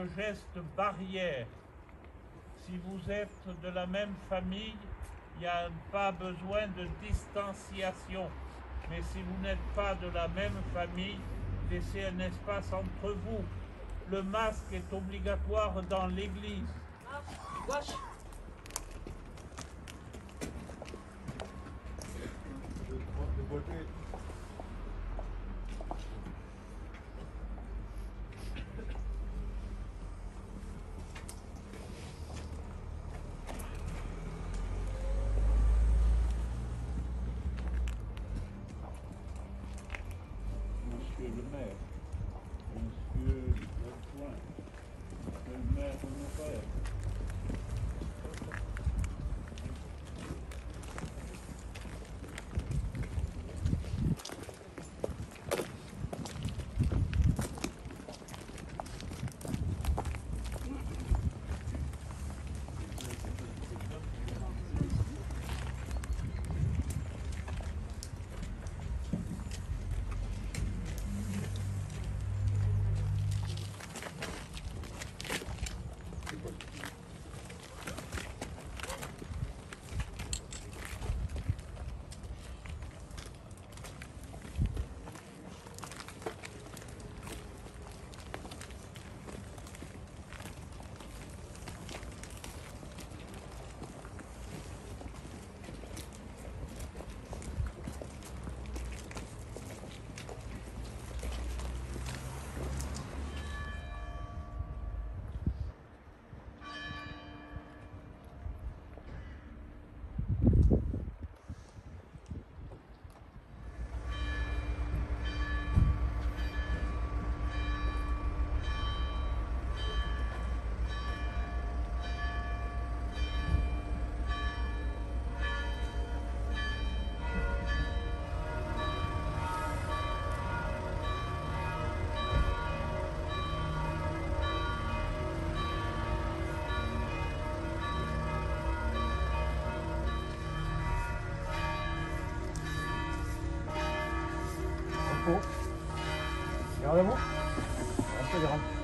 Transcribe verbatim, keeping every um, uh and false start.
geste barrière. Si vous êtes de la même famille, il n'y a pas besoin de distanciation. Mais si vous n'êtes pas de la même famille, laissez un espace entre vous. Le masque est obligatoire dans l'église. Ah, gauche. Monsieur le maire, monsieur l'adjoint, monsieur le maire honoraire. Regardez-vous. Restez grand.